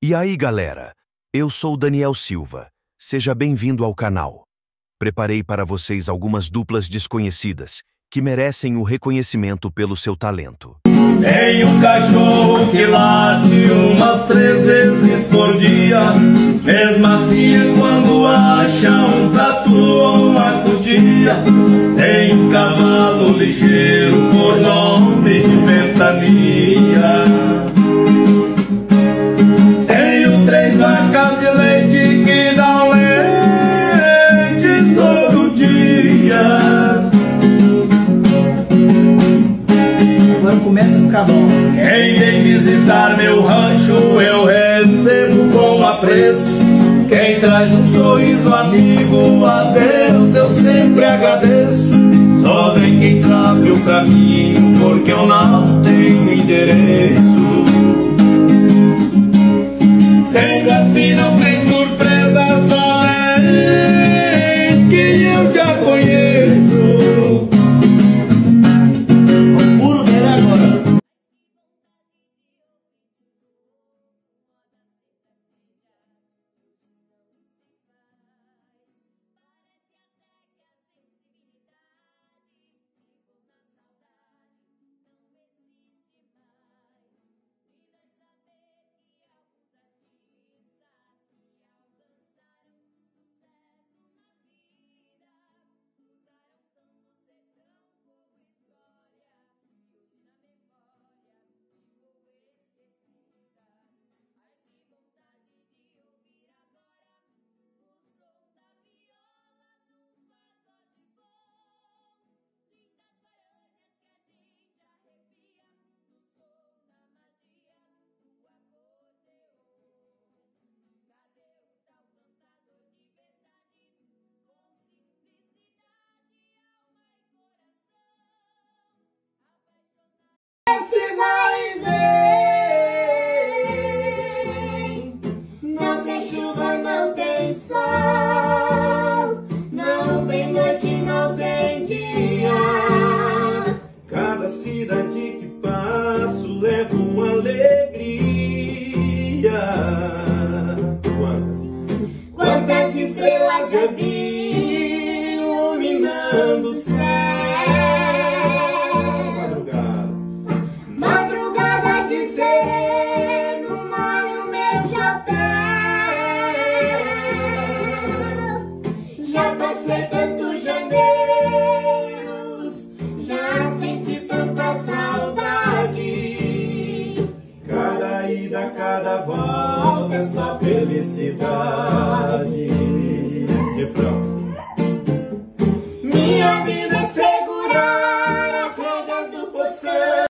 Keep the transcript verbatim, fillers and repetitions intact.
E aí, galera? Eu sou Daniel Silva. Seja bem-vindo ao canal. Preparei para vocês algumas duplas desconhecidas que merecem o reconhecimento pelo seu talento. Tem um cachorro que late umas três vezes por dia, mesmo assim quando acha um tatu ou uma cutia. Tem um cavalo ligeiro por nome de Ventania. Tenho três vacas de leite que dão leite todo dia. Agora começa a ficar bom. Quem vem visitar meu rancho eu recebo com apreço. Quem traz um sorriso amigo a Deus eu sempre agradeço. Só vem quem sabe o caminho porque eu não tenho endereço. Sendo assim não tem surpresa, só vem quem eu já conheço. Você vai ver, não tem chuva, não tem sol, não tem noite, não tem dia. Cada cidade que passo leva uma alegria. Quantas? Quantas estrelas já vi iluminando o céu. Já passei tantos janeiros, já senti tanta saudade. Cada ida, cada volta é só felicidade. Refrão. Minha vida é segura.